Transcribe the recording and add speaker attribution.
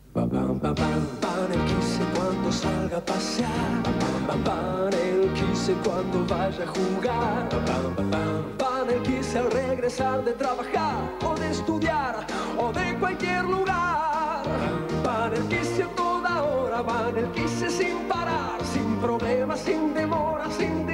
Speaker 1: Va nel Kiss cuando salga a pasear, va nel Kiss cuando vaya a jugar, va nel Kiss al regresar de trabajar o de estudiar o de cualquier lugar. Va nel Kiss a toda hora, va nel Kiss sin parar, sin problemas, sin demora, sin